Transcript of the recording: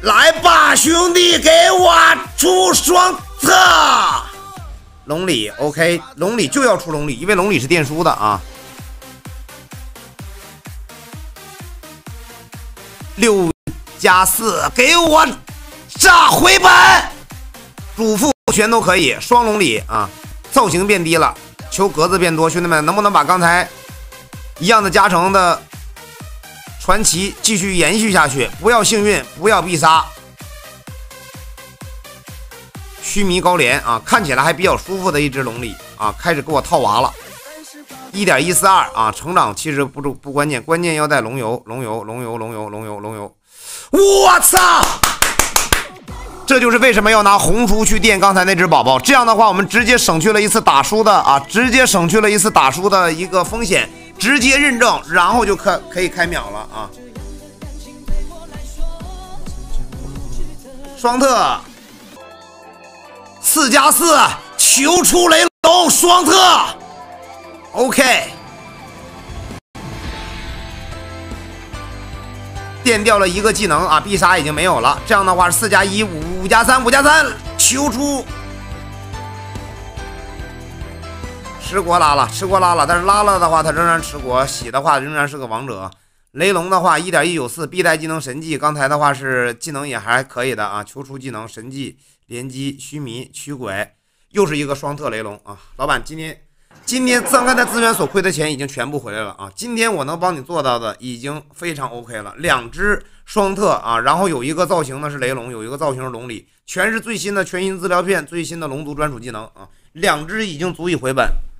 来吧，兄弟，给我出双特！龙里 OK， 龙里就要出龙里，因为龙里是电书的啊。6+4，给我炸回本！主副全都可以，双龙里啊，造型变低了，求格子变多，兄弟们能不能把刚才一样的加成的传奇继续延续下去？不要幸运，不要必杀。须弥高连啊，看起来还比较舒服的一只龙里啊，开始给我套娃了。1.142啊，成长其实不关键，关键要带龙油，龙油。我操！这就是为什么要拿红书去垫刚才那只宝宝，这样的话我们直接省去了一次打输的啊，直接省去了一次打输的一个风险，直接认证，然后就可以开秒了啊！双特4+4，求出雷龙双特 ，OK。垫掉了一个技能啊，必杀已经没有了。这样的话是4+1、5+3，求出吃锅拉了，但是拉了的话，他仍然吃锅；洗的话，仍然是个王者。雷龙的话1.194，必带技能神技，刚才的话是技能也还可以的啊。求出技能神技连击须弥驱鬼，又是一个双特雷龙啊！老板，今天刚才资源所亏的钱已经全部回来了啊！今天我能帮你做到的已经非常 OK 了，2只双特啊，然后有一个造型呢是雷龙，有一个造型是龙里，全是最新的全新资料片，最新的龙族专属技能啊，2只已经足以回本。